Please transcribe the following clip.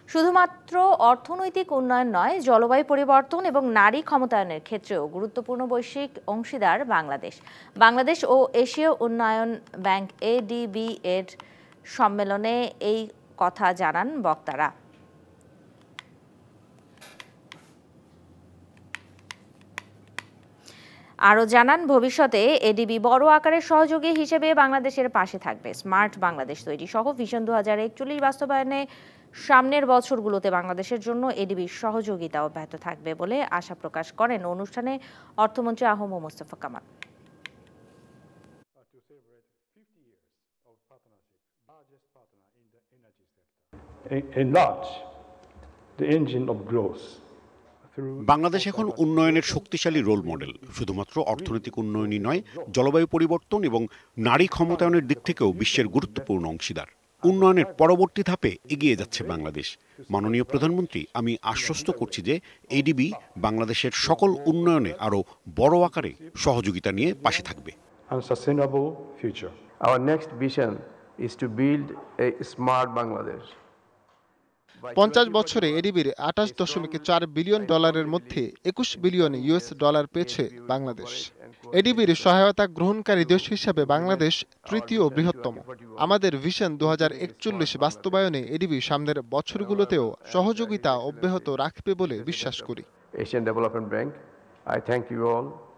শুধুমাত্র অর্থনৈতিক উন্নয়ন নয়, জলবায়ু পরিবর্তন এবং নারী ক্ষমতায়নের ক্ষেত্রেও গুরুত্বপূর্ণ বৈশ্বিক অংশীদার বাংলাদেশ। বাংলাদেশ ও এশীয় উন্নয়ন ব্যাংক এডিবি এর সম্মেলনে এই কথা জানান বক্তারা। আরও জানান, ভবিষ্যতে এডিবি বড় আকারের সহযোগী হিসেবে বাংলাদেশের পাশে থাকবে। স্মার্ট বাংলাদেশ তৈরি সহ ভিশন 2041 বাস্তবায়নে সামনের বছরগুলোতে বাংলাদেশের জন্য এডিবির সহযোগিতা অব্যাহত থাকবে বলে আশা প্রকাশ করেন অনুষ্ঠানে অর্থমন্ত্রী আহম মোস্তফা কামাল। বাংলাদেশ এখন উন্নয়নের শক্তিশালী রোল মডেল। শুধুমাত্র অর্থনৈতিক উন্নয়নই নয়, জলবায়ু পরিবর্তন এবং নারী ক্ষমতায়নের দিক থেকেও বিশ্বের গুরুত্বপূর্ণ অংশীদার। উন্নয়নের পরবর্তী ধাপে এগিয়ে যাচ্ছে বাংলাদেশ। মাননীয় প্রধানমন্ত্রী, আমি আশ্বস্ত করছি যে এডিবি বাংলাদেশের সকল উন্নয়নে আরও বড় আকারে সহযোগিতা নিয়ে পাশে থাকবে। Our next vision is to build a smart Bangladesh. 50 বছরে এডিবির 28.4 বিলিয়ন ডলারের মধ্যে 21 বিলিয়ন ইউএস ডলার পেয়েছে বাংলাদেশ। এডিবির সহায়তা গ্রহণকারী দেশ হিসাবে বাংলাদেশ তৃতীয় বৃহত্তম। আমাদের ভিশন 2041 বাস্তবায়নে এডিবি সামনের বছরগুলোতেও সহযোগিতা অব্যাহত রাখবে বলে বিশ্বাস করি। Asian Development Bank, I thank you all.